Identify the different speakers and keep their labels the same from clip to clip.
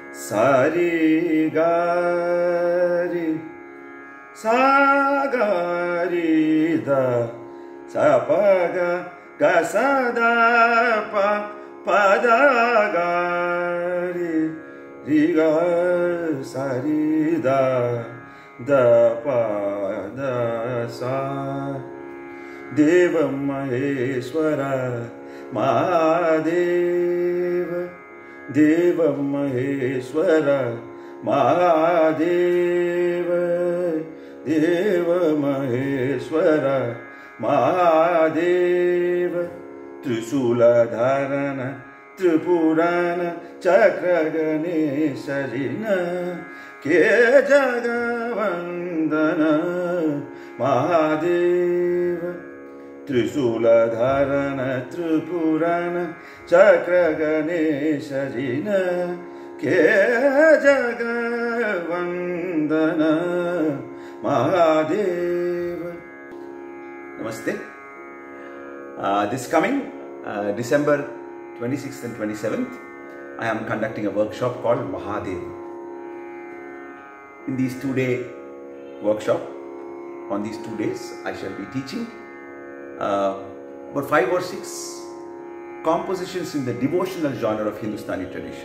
Speaker 1: Sari gari sagari da sapaga gasada pa padagari riga sari da pa da sa Deva Maheshwara Mahadeva Deva Maheshwara Mahadeva Deva Maheshwara Mahadeva Trisula Dharana Tripurana Chakra Ganesharina Ke Jagavandana Mahadeva Trisula Dharana Tripurana Chakra Ganesharina Ke Jagavandana Mahadeva. Namaste. This coming December 26th and 27th, I am conducting a workshop called Mahadeva. In these 2-day workshop, on these 2 days, I shall be teaching about 5 or 6 compositions in the devotional genre of Hindustani tradition.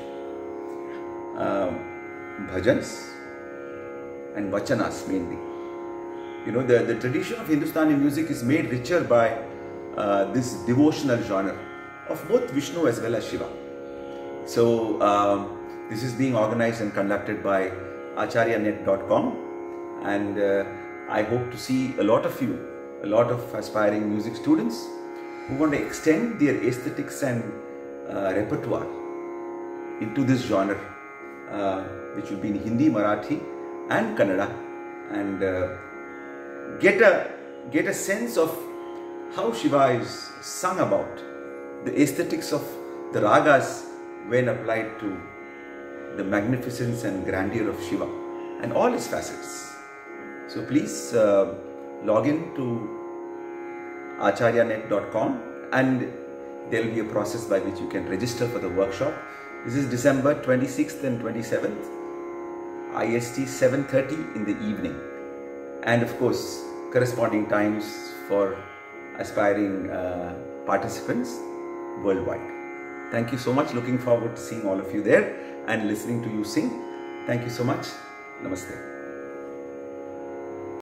Speaker 1: Bhajans and Vachanas mainly. You know, the tradition of Hindustani music is made richer by this devotional genre of both Vishnu as well as Shiva. So this is being organized and conducted by Acharyanet.com, and I hope to see a lot of you, a lot of aspiring music students who want to extend their aesthetics and repertoire into this genre, which will be in Hindi, Marathi and Kannada, and get a sense of how Shiva is sung about, the aesthetics of the ragas when applied to the magnificence and grandeur of Shiva and all its facets. So please log in to acharyanet.com, and there will be a process by which you can register for the workshop. This is December 26th and 27th, IST 7:30 in the evening, and of course corresponding times for aspiring participants worldwide. Thank you so much. Looking forward to seeing all of you there and listening to you sing. Thank you so much. Namaste.